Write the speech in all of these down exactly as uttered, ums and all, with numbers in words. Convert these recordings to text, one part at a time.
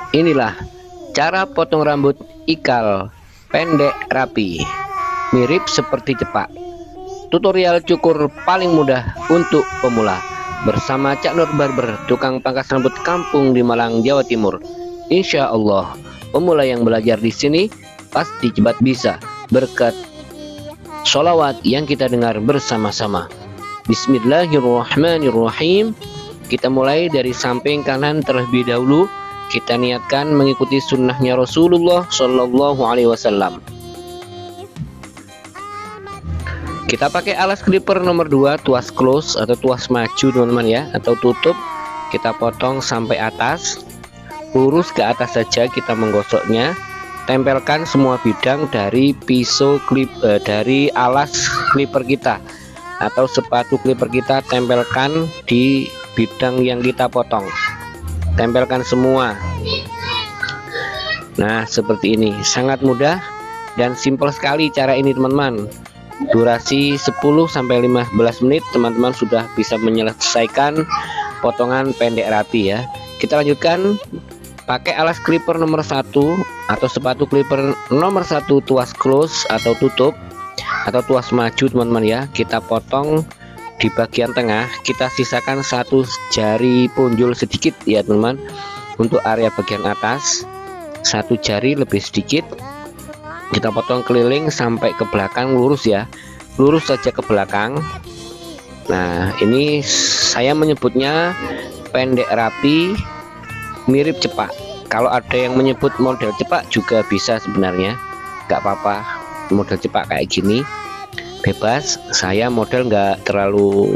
Inilah cara potong rambut ikal pendek rapi, mirip seperti cepak. Tutorial cukur paling mudah untuk pemula bersama Cak Nur Barber, tukang pangkas rambut kampung di Malang, Jawa Timur. Insya Allah, pemula yang belajar di sini pasti cepat bisa berkat sholawat yang kita dengar bersama-sama. Bismillahirrahmanirrahim. Kita mulai dari samping kanan terlebih dahulu. Kita niatkan mengikuti sunnahnya Rasulullah Shallallahu Alaihi Wasallam. Kita pakai alas clipper nomor dua, tuas close atau tuas maju teman-teman ya, atau tutup. Kita potong sampai atas, lurus ke atas saja kita menggosoknya. Tempelkan semua bidang dari pisau clip eh, dari alas clipper kita atau sepatu clipper kita, tempelkan di bidang yang kita potong. Tempelkan semua. Nah, seperti ini, sangat mudah dan simpel sekali cara ini teman-teman. Durasi sepuluh sampai lima belas menit teman-teman sudah bisa menyelesaikan potongan pendek rapi ya. Kita lanjutkan pakai alas clipper nomor satu atau sepatu clipper nomor satu, tuas close atau tutup atau tuas maju teman-teman ya. Kita potong di bagian tengah, kita sisakan satu jari punjul sedikit ya teman-teman. Untuk area bagian atas satu jari lebih sedikit, kita potong keliling sampai ke belakang, lurus ya, lurus saja ke belakang. Nah, ini saya menyebutnya pendek rapi mirip cepak. Kalau ada yang menyebut model cepak juga bisa sebenarnya, nggak apa-apa. Model cepak kayak gini bebas, saya model nggak terlalu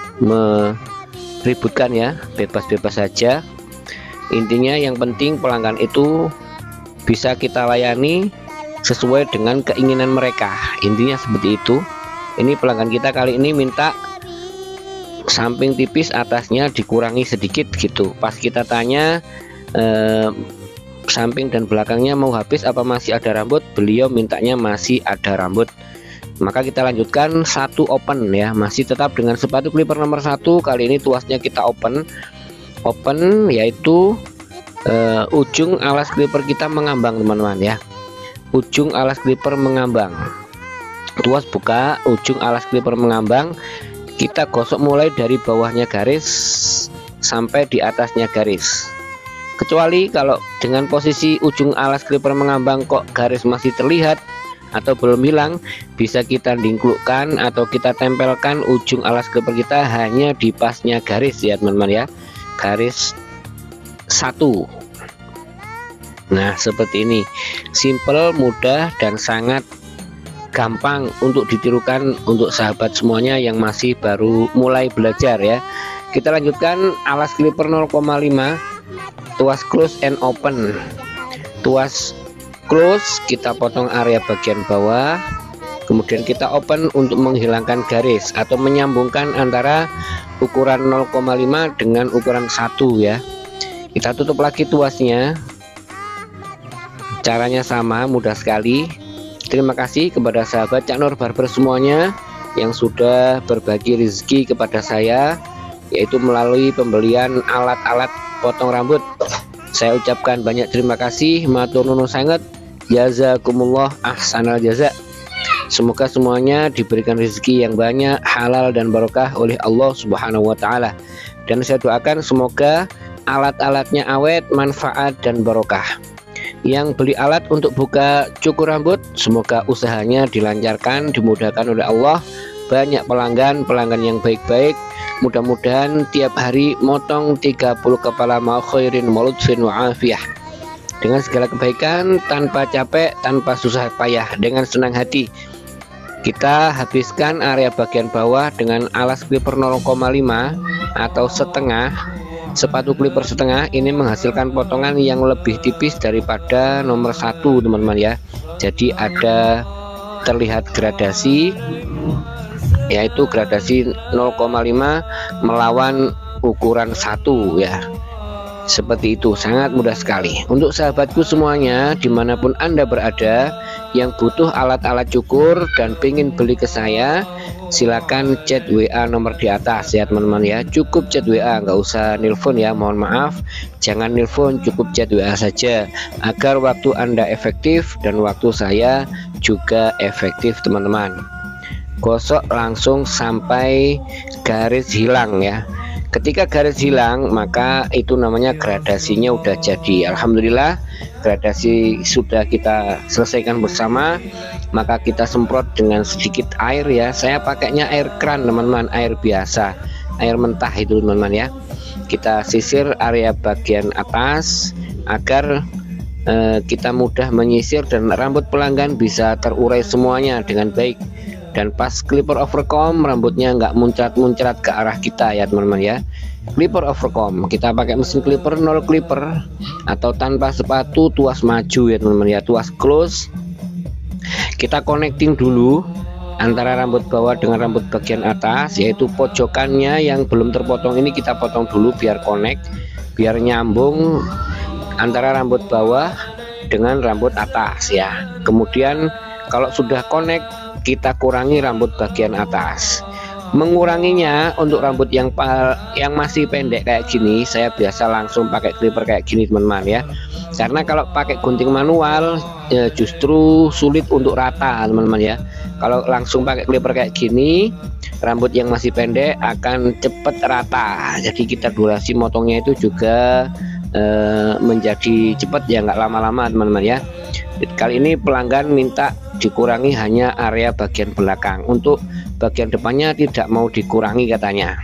meributkan ya, bebas-bebas saja. Intinya yang penting pelanggan itu bisa kita layani sesuai dengan keinginan mereka, intinya seperti itu. Ini pelanggan kita kali ini minta samping tipis, atasnya dikurangi sedikit gitu. Pas kita tanya eh, samping dan belakangnya mau habis apa masih ada rambut, beliau mintanya masih ada rambut. Maka kita lanjutkan satu open ya, masih tetap dengan sepatu clipper nomor satu. Kali ini tuasnya kita open, open yaitu uh, ujung alas clipper kita mengambang teman-teman ya. Ujung alas clipper mengambang, tuas buka, ujung alas clipper mengambang. Kita gosok mulai dari bawahnya garis sampai di atasnya garis. Kecuali kalau dengan posisi ujung alas clipper mengambang kok garis masih terlihat atau belum hilang, bisa kita dingklukkan atau kita tempelkan ujung alas clipper kita hanya di pasnya garis ya teman-teman ya, garis satu. Nah, seperti ini, simple, mudah dan sangat gampang untuk ditirukan untuk sahabat semuanya yang masih baru mulai belajar ya. Kita lanjutkan alas clipper nol koma lima, tuas close and open. Tuas close kita potong area bagian bawah, kemudian kita open untuk menghilangkan garis atau menyambungkan antara ukuran nol koma lima dengan ukuran satu ya. Kita tutup lagi tuasnya, caranya sama, mudah sekali. Terima kasih kepada sahabat Cak Nur Barber semuanya yang sudah berbagi rezeki kepada saya, yaitu melalui pembelian alat-alat potong rambut. Saya ucapkan banyak terima kasih, matur nuwun sangat, jazakumullah ahsanal jaza. Semoga semuanya diberikan rezeki yang banyak, halal dan barokah oleh Allah Subhanahu wa taala. Dan saya doakan semoga alat-alatnya awet, manfaat dan barokah. Yang beli alat untuk buka cukur rambut, semoga usahanya dilancarkan, dimudahkan oleh Allah. Banyak pelanggan, pelanggan yang baik-baik. Mudah-mudahan tiap hari motong tiga puluh kepala ma khairin walutfin wa afiyah, dengan segala kebaikan, tanpa capek, tanpa susah payah, dengan senang hati. Kita habiskan area bagian bawah dengan alas clipper nol koma lima atau setengah, sepatu clipper setengah. Ini menghasilkan potongan yang lebih tipis daripada nomor satu teman-teman ya. Jadi ada terlihat gradasi, yaitu gradasi nol koma lima melawan ukuran satu ya. Seperti itu, sangat mudah sekali. Untuk sahabatku semuanya dimanapun Anda berada yang butuh alat-alat cukur dan pengen beli ke saya, silakan chat W A nomor di atas ya teman-teman ya. Cukup chat W A, nggak usah nelpon ya, mohon maaf. Jangan nelpon, cukup chat W A saja agar waktu Anda efektif dan waktu saya juga efektif teman-teman. Gosok langsung sampai garis hilang ya. Ketika garis hilang maka itu namanya gradasinya udah jadi. Alhamdulillah gradasi sudah kita selesaikan bersama. Maka kita semprot dengan sedikit air ya. Saya pakainya air keran teman-teman, air biasa, air mentah itu teman-teman ya. Kita sisir area bagian atas agar eh, kita mudah menyisir dan rambut pelanggan bisa terurai semuanya dengan baik. Dan pas clipper overcomb rambutnya nggak muncrat-muncrat ke arah kita ya teman-teman ya. Clipper overcomb kita pakai mesin clipper nol clipper atau tanpa sepatu, tuas maju ya teman-teman ya, tuas close. Kita connecting dulu antara rambut bawah dengan rambut bagian atas, yaitu pojokannya yang belum terpotong ini kita potong dulu biar connect, biar nyambung antara rambut bawah dengan rambut atas ya. Kemudian kalau sudah connect kita kurangi rambut bagian atas. Menguranginya untuk rambut yang yang masih pendek kayak gini, saya biasa langsung pakai clipper kayak gini teman-teman ya. Karena kalau pakai gunting manual ya justru sulit untuk rata teman-teman ya. Kalau langsung pakai clipper kayak gini, rambut yang masih pendek akan cepet rata. Jadi kita durasi motongnya itu juga eh, menjadi cepat ya, nggak lama-lama teman-teman ya. Kali ini pelanggan minta dikurangi hanya area bagian belakang, untuk bagian depannya tidak mau dikurangi katanya.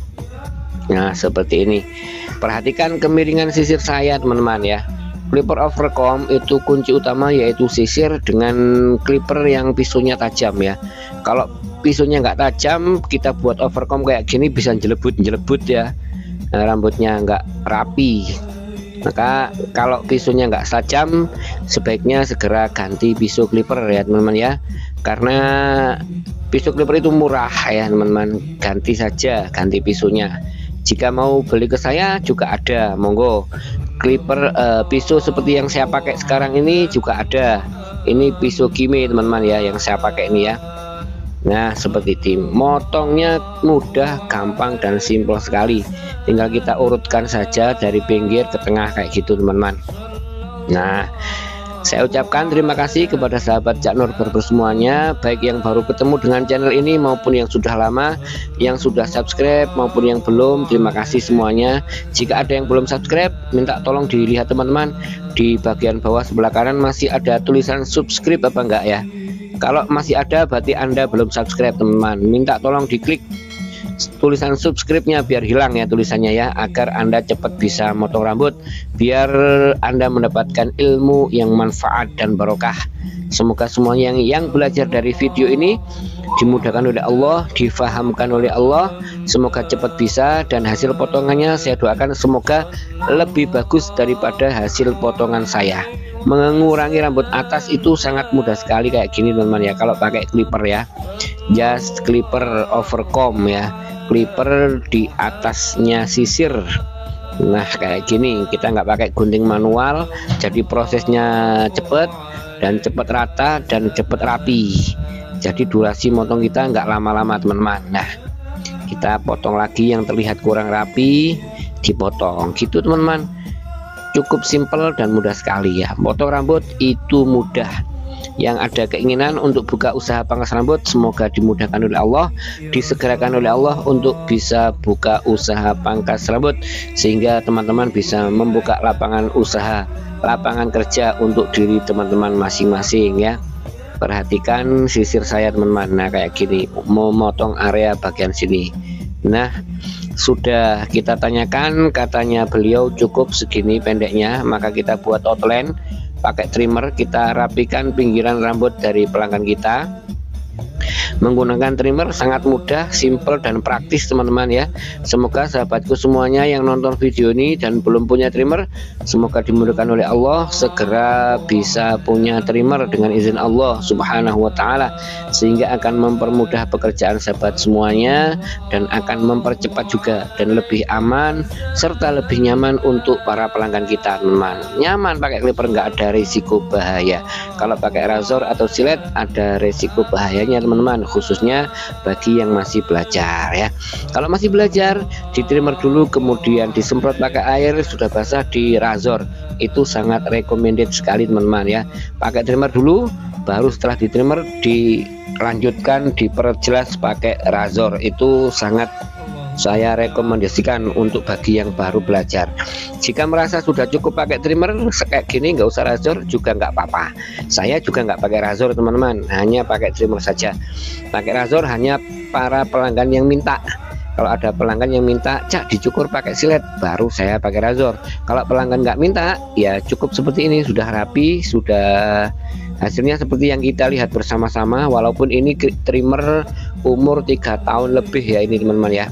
Nah seperti ini, perhatikan kemiringan sisir saya teman-teman ya. Clipper overcomb itu kunci utama yaitu sisir dengan clipper yang pisaunya tajam ya. Kalau pisaunya nggak tajam, kita buat overcomb kayak gini bisa jelebut-jelebut ya, nah, rambutnya nggak rapi. Maka kalau pisaunya nggak tajam, sebaiknya segera ganti pisau clipper ya teman-teman ya. Karena pisau clipper itu murah ya teman-teman, ganti saja, ganti pisaunya. Jika mau beli ke saya juga ada, monggo. Clipper uh, pisau seperti yang saya pakai sekarang ini juga ada. Ini pisau Kimi teman-teman ya, yang saya pakai ini ya. Nah seperti itu, motongnya mudah, gampang dan simpel sekali. Tinggal kita urutkan saja dari pinggir ke tengah kayak gitu teman-teman. Nah saya ucapkan terima kasih kepada sahabat Cak Nur Barber semuanya, baik yang baru ketemu dengan channel ini maupun yang sudah lama, yang sudah subscribe maupun yang belum. Terima kasih semuanya. Jika ada yang belum subscribe, minta tolong dilihat teman-teman, di bagian bawah sebelah kanan masih ada tulisan subscribe apa enggak ya. Kalau masih ada berarti Anda belum subscribe teman-teman. Minta tolong diklik tulisan subscribe-nya biar hilang ya tulisannya ya, agar Anda cepat bisa motong rambut, biar Anda mendapatkan ilmu yang manfaat dan barokah. Semoga semuanya yang, yang belajar dari video ini dimudahkan oleh Allah, difahamkan oleh Allah, semoga cepat bisa, dan hasil potongannya saya doakan semoga lebih bagus daripada hasil potongan saya. Mengurangi rambut atas itu sangat mudah sekali kayak gini teman-teman ya, kalau pakai clipper ya, just clipper overcomb ya, clipper di atasnya sisir. Nah kayak gini, kita nggak pakai gunting manual, jadi prosesnya cepet dan cepet rata dan cepet rapi. Jadi durasi motong kita nggak lama-lama teman-teman. Nah kita potong lagi yang terlihat kurang rapi, dipotong gitu teman-teman. Cukup simpel dan mudah sekali ya. Potong rambut itu mudah. Yang ada keinginan untuk buka usaha pangkas rambut, semoga dimudahkan oleh Allah, disegerakan oleh Allah untuk bisa buka usaha pangkas rambut, sehingga teman-teman bisa membuka lapangan usaha, lapangan kerja untuk diri teman-teman masing-masing ya. Perhatikan sisir saya teman-teman. Nah kayak gini, mau motong area bagian sini. Nah sudah kita tanyakan, katanya beliau cukup segini pendeknya, maka kita buat outline pakai trimmer, kita rapikan pinggiran rambut dari pelanggan kita. Menggunakan trimmer sangat mudah, simple dan praktis teman-teman ya. Semoga sahabatku semuanya yang nonton video ini dan belum punya trimmer, semoga dimudahkan oleh Allah segera bisa punya trimmer dengan izin Allah Subhanahu wa taala, sehingga akan mempermudah pekerjaan sahabat semuanya dan akan mempercepat juga dan lebih aman serta lebih nyaman untuk para pelanggan kita teman-teman. Nyaman pakai clipper, nggak ada risiko bahaya. Kalau pakai razor atau silet ada risiko bahayanya teman-teman, khususnya bagi yang masih belajar ya. Kalau masih belajar, di trimmer dulu kemudian disemprot pakai air, sudah basah di razor, itu sangat recommended sekali teman-teman ya. Pakai trimmer dulu, baru setelah di trimmer dilanjutkan diperjelas pakai razor, itu sangat saya rekomendasikan untuk bagi yang baru belajar. Jika merasa sudah cukup pakai trimmer kayak gini, nggak usah razor juga nggak apa-apa. Saya juga nggak pakai razor teman-teman, hanya pakai trimmer saja. Pakai razor hanya para pelanggan yang minta. Kalau ada pelanggan yang minta, Cak dicukur pakai silet, baru saya pakai razor. Kalau pelanggan nggak minta, ya cukup seperti ini, sudah rapi, sudah hasilnya seperti yang kita lihat bersama-sama. Walaupun ini trimmer umur tiga tahun lebih ya ini teman-teman ya.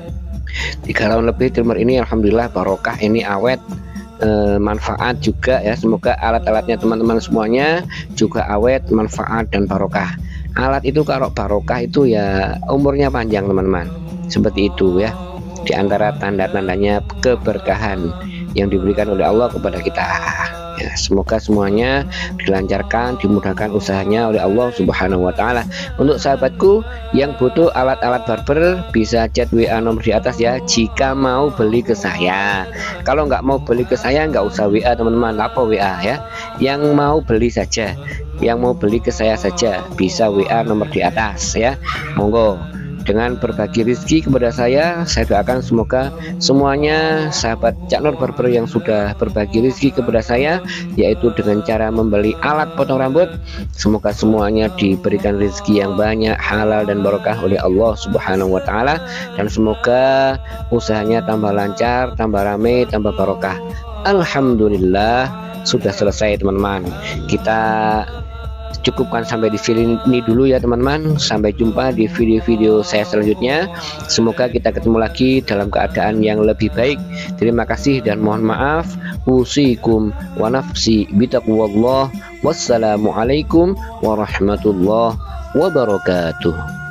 Tiga tahun lebih trimmer ini alhamdulillah barokah, ini awet, e, manfaat juga ya. Semoga alat-alatnya teman-teman semuanya juga awet, manfaat dan barokah. Alat itu kalau barokah itu ya umurnya panjang teman-teman, seperti itu ya. Di antara tanda-tandanya keberkahan yang diberikan oleh Allah kepada kita ya. Semoga semuanya dilancarkan, dimudahkan usahanya oleh Allah Subhanahu wa taala. Untuk sahabatku yang butuh alat-alat barber bisa chat W A nomor di atas ya, jika mau beli ke saya. Kalau nggak mau beli ke saya nggak usah W A teman-teman, apa W A ya. Yang mau beli saja, yang mau beli ke saya saja bisa W A nomor di atas ya. Monggo dengan berbagi rezeki kepada saya. Saya doakan semoga semuanya sahabat Cak Nur Barber yang sudah berbagi rezeki kepada saya, yaitu dengan cara membeli alat potong rambut, semoga semuanya diberikan rezeki yang banyak, halal dan barokah oleh Allah Subhanahu wa taala, dan semoga usahanya tambah lancar, tambah rame, tambah barokah. Alhamdulillah sudah selesai teman-teman. Kita cukupkan sampai di video ini dulu ya teman-teman. Sampai jumpa di video-video saya selanjutnya. Semoga kita ketemu lagi dalam keadaan yang lebih baik. Terima kasih dan mohon maaf. Usikum wa nafsi bitaqwallah. Wassalamualaikum warahmatullahi wabarakatuh.